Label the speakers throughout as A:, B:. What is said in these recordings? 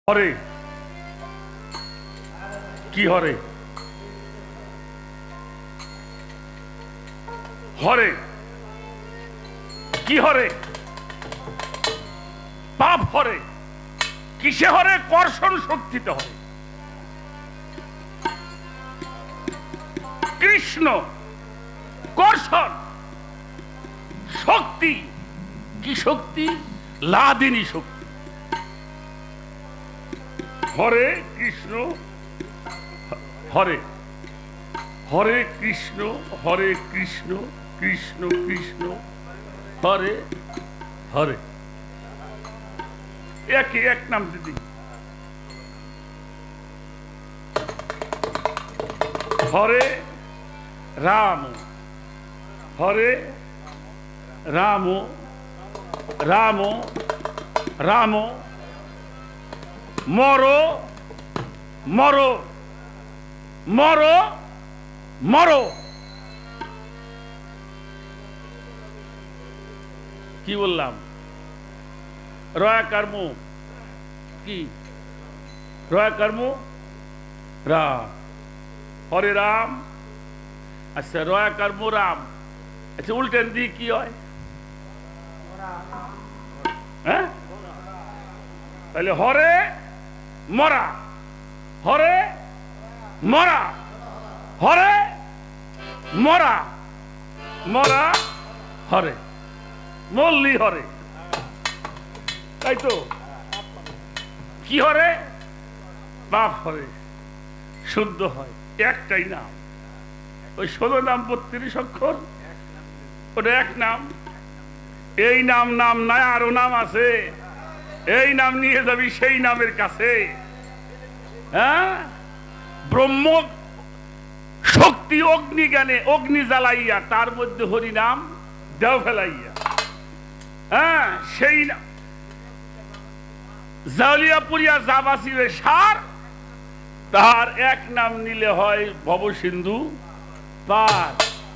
A: হরে কি হরে হরে কি হরে পাপ হরে কিসে হরে কর্ষণ শক্তিতে হরে কৃষ্ণ কর্ষণ শক্তি কি শক্তি লাদিনী শক্তি হরে কৃষ্ণ হরে হরে কৃষ্ণ কৃষ্ণ কৃষ্ণ হরে হরে একে এক নাম দিদি হরে রাম হরে রাম রাম রাম মরো মরো মরো মরো কি বললাম রয়া কর্ম কি রয়া কর্ম রাম হরে রাম আচ্ছা রয়া কর্ম রাম আচ্ছা উল্টেন দিয়ে কি হয় হ্যাঁ তাহলে হরে মরা হরে মরা হরে মরা মরা হরে মল্লি হরে তাই তো কি হরে পাপ হরে শুদ্ধ হয় একটাই নাম ওই 16 নাম 32 অক্ষর ওটা এক নাম এই নাম নাম নাই আরো নাম আছে এই নাম নিয়ে যাবি সেই নামের কাছে হ্যাঁ ব্রহ্ম শক্তি অগ্নি জ্ঞানে অগ্নি জ্বালাইয়া তার মধ্যে হরি নাম দেও ফেলাইয়া হ্যাঁ সেই জালিয়া পুরিয়া যাবাসিবে সার তার এক নাম নিলে হয় ভবসিন্ধু পার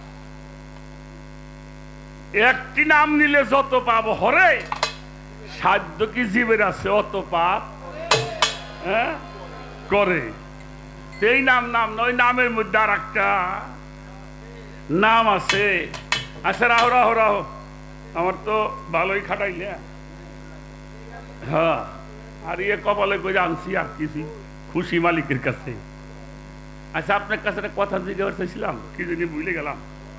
A: একটি নাম নিলে যত পাব হরে সাধ্য কি জীবের আছে অত পাপ হ্যাঁ করে এই নাম নাম নয় নামের মধ্যে আর একটা নাম আছে আচ্ছা রাহো রাহো রাহো আমার তো ভালোই খাটাইলে হ্যাঁ আর ইয়ে কপালে করে আনছি আর কিছু খুশি মালিকের কাছে আচ্ছা আপনার কাছে একটা কথা জিজ্ঞাসা চাইছিলাম কি জানি ভুলে গেলাম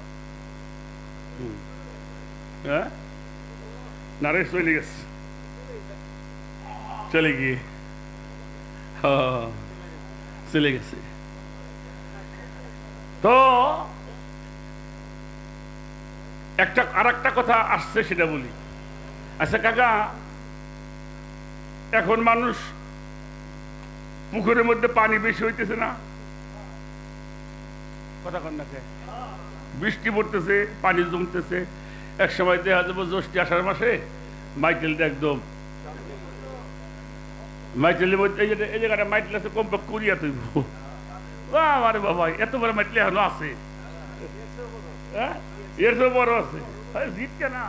A: হ্যাঁ নারে চলে গেছে চলে গিয়ে চলে গেছে তো একটা আর একটা কথা আসছে সেটা বলি আচ্ছা কাকা এখন মানুষ পুকুরের মধ্যে পানি বেশি হইতেছে না কথা কন না বৃষ্টি পড়তেছে পানি জমতেছে এক সময় দেখা যাবো জ্যৈষ্ঠী আষাঢ় মাসে মাইকেলটা একদম মাইটেলের মধ্যে এই জায়গাটা মাইটেল আছে কমপক্ষে করিয়া তুইব আরে বাবা এত বড় মাইটেল এখনো আছে এর তো বড় আছে জিতকে না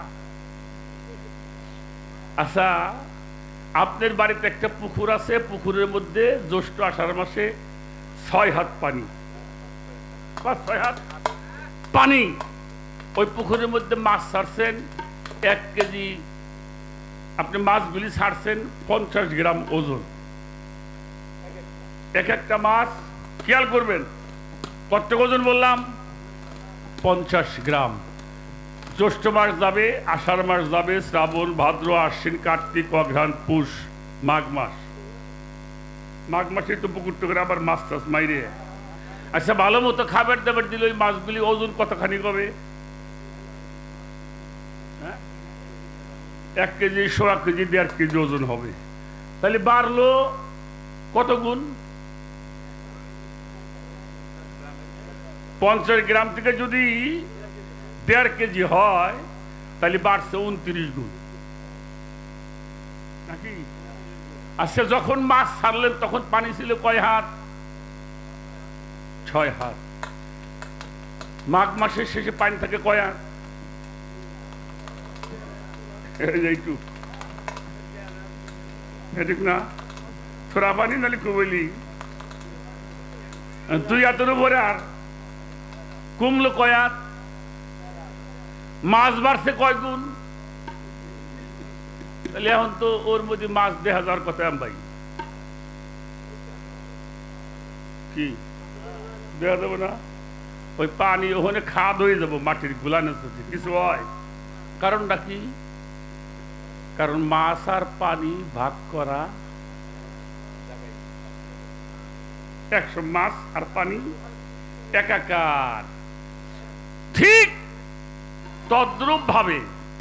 A: আচ্ছা আপনার বাড়িতে একটা পুকুর আছে পুকুরের মধ্যে জ্যৈষ্ঠ আষাঢ় মাসে 6 হাত পানি 6 হাত পানি ওই পুকুরের মধ্যে মাছ ছাড়ছেন 1 কেজি আপনি মাছগুলি ছাড়ছেন 50 গ্রাম ওজন এক একটা মাছ খেয়াল করবেন কত ওজন বললাম 50 গ্রাম জ্যৈষ্ঠ মাস যাবে আষাঢ় মাস যাবে শ্রাবণ ভাদ্র আশ্বিন কার্তিক অঘ্রাণ পুষ মাঘ মাসে তো পুকুর টুকুরে আবার মাছ টাছ মাইরে আচ্ছা ভালো মতো খাবার দাবার দিলে ওই মাছগুলি ওজন কতখানি হবে 1 কেজি 1.5 কেজি 1.5 কেজি ওজন হবে তাহলে বাড়লো কত গুণ 50 গ্রাম থেকে যদি 1.5 কেজি হয় তাহলে বাড়ছে 29 গুণ নাকি আচ্ছা যখন মাছ ছাড়লেন তখন পানি ছিল কয় হাত 6 হাত মাঘ মাসের শেষে পানি থাকে কয় হাত এইটুক ঠিক না থোড়া পানি নালি কুবলি তুই এতর উপরে আর কমলো কয়াত মাছ বাড়ছে কয় গুণ তাহলে এখন তো ওর মধ্যে মাছ দেখা যাওয়ার কথা ভাই কি দেখা যাবো না ওই পানি ওখানে খাদ হয়ে যাবো মাটির গুলানো কিছু হয় কারণটা কি কারণ মাছ আর পানি ভাগ করা 100 মাছ আর পানি একাকার ঠিক তদ্রূপ ভাবে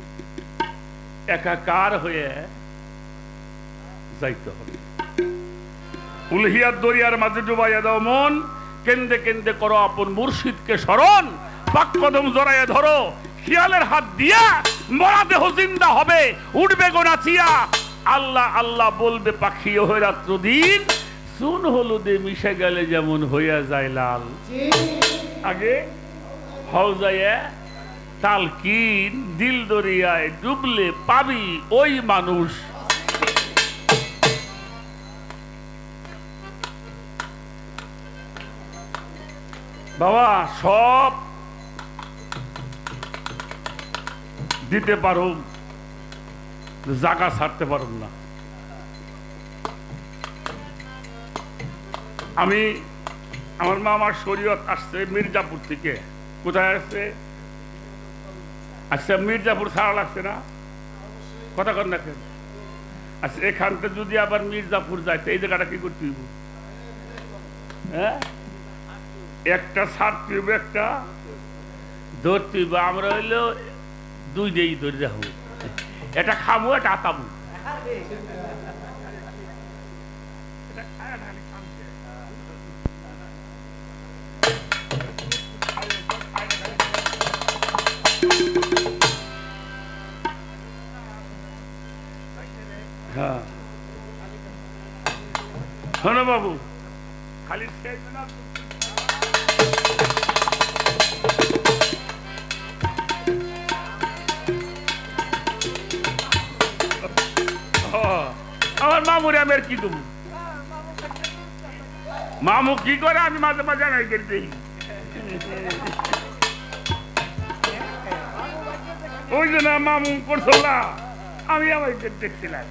A: একাকার হয়ে যাইতে হবে উলহিয়ার দরিয়ার মাঝে ডুবাইয়া দাও মন কেন্দে কেন্দে করো আপন মুর্শিদকে স্মরণ পাক কদম জড়াইয়া ধরো শিয়ালের হাত দিয়া মরা দেহ জিন্দা হবে উঠবে গো নাচিয়া আল্লাহ আল্লাহ বলবে পাখি হয়ে রাত্র দিন চুন হলুদে মিশে গেলে যেমন হইয়া যায় লাল আগে হওজায় তালকিন দিল দরিয়ায় ডুবলে পাবি ওই মানুষ বাবা সব দিতে পারো জায়গা ছাড়তে পারো না আমি আমার মা আমার শরীয়ত আসছে মির্জাপুর থেকে কোথায় আসছে আচ্ছা মির্জাপুর ছাড়া লাগছে না কথা কর না কেন আচ্ছা এখান থেকে যদি আবার মির্জাপুর যাইতে এই জায়গাটা কি করতে হইব হ্যাঁ একটা ছাড়তে হইব একটা ধরতে হইব আমরা হইলো দুইটাই ধরে যাবো এটা খাবো এটা আতাবো হ্যাঁ শোনো বাবু খালি আমার মামুরে আমি আর কি দেবো মামু কি করে আমি মাঝে মাঝে নাই করতে ওই জন্য মামু করছো না আমি আমার দেখছিলাম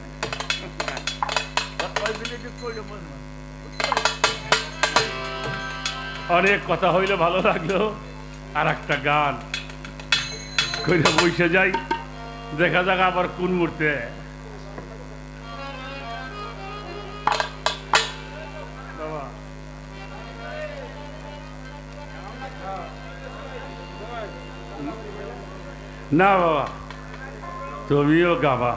A: অনেক কথা হইলে ভালো লাগলো আর একটা গান কইরা বসে যাই দেখা যাক আবার কোন মুহূর্তে না বাবা তুমিও গাবা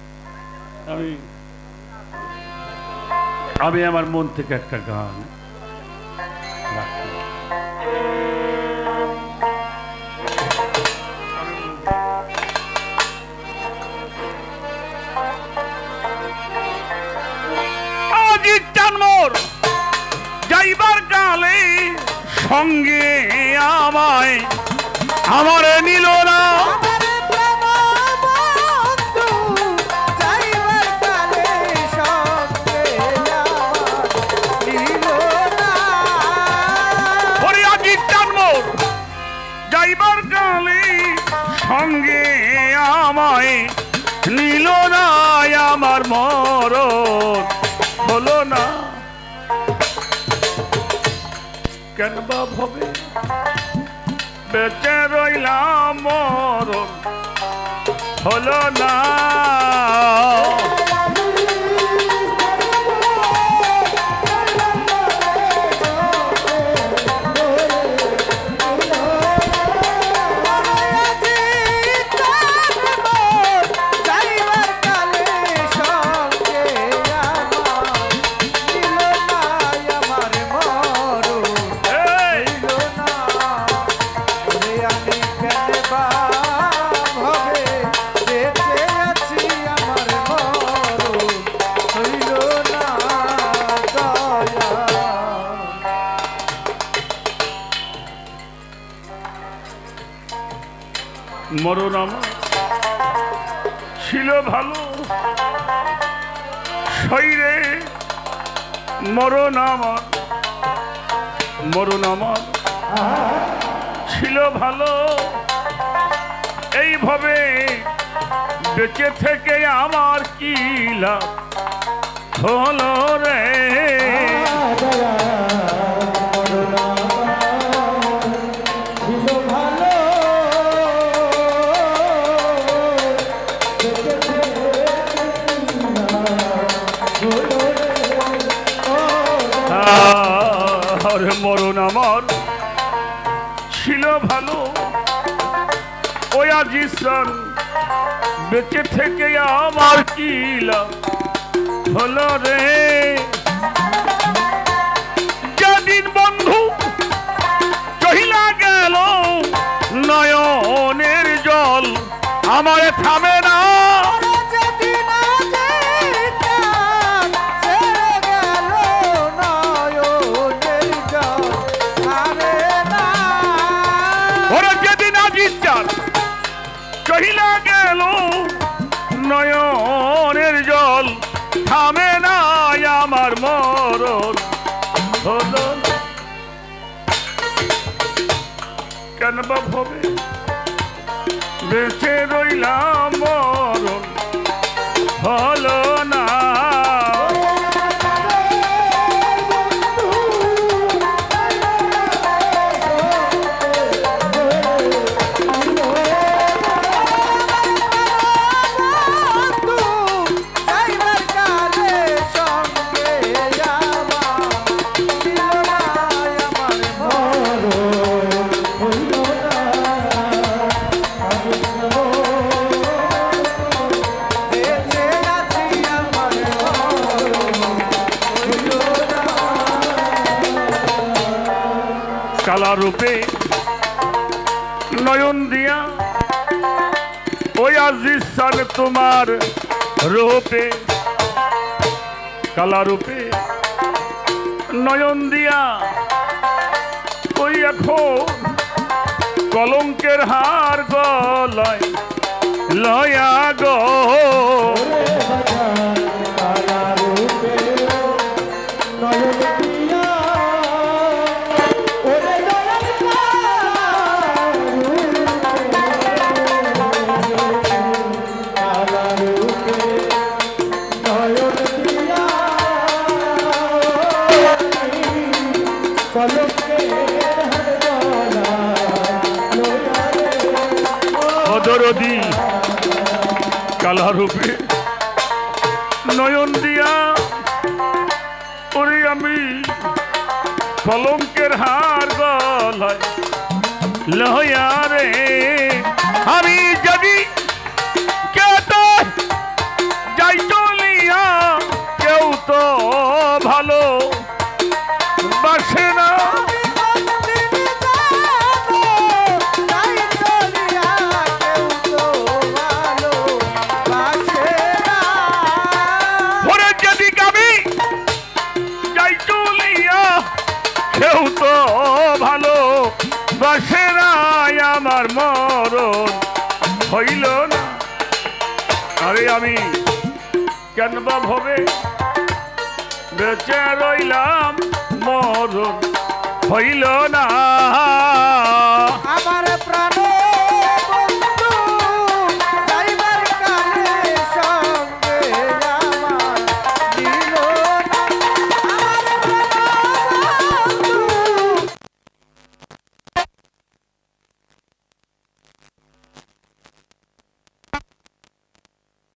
A: আমি আমার মন থেকে একটা গান যাইবার কালে সঙ্গে আমায় আমার নিল না যাইবার কালে সঙ্গে আমায় নিল না আমার মরণ হলো না কেন বা ভবে বেঁচে রইলাম মরণ হলো না মরণ আমার ছিল ভালো শরীরে মরণ আমার মরণ আমার ছিল ভালো, এইভাবে বেঁচে থেকে আমার কি লাভ হলো রে। মরণ আমার ছিল ভালো, ওই আজিসান বেঁচে থেকে আমার কি লাভ হলো রে। যেদিন বন্ধু চহিলা গেল নয়নের জল আমার থামে না। চহিলা গেল নয়নের জল থামে না আমার মরণ হলো। কেন বা ভবে বেঁচে রইলাম মরণ হলো না। কালা রূপে নয়ন দিয়া ওই আজিসান তোমার রূপে, কালা রূপে নয়ন দিয়া ওই এখন কলঙ্কের হার গলায় লয়া গো। দরদি কালা রূপে নয়ন দিয়া ওরে আমি কলঙ্কের হার গলায় লয়া রে। আমি যদি কেটে যাই চলিয়া কেউ তো ভালো বাসে না। কেউ তো ভালো বাসে না আমার মরণ হইল না। আরে আমি কেন বা ভবে বেঁচে রইলাম মরণ হইল না।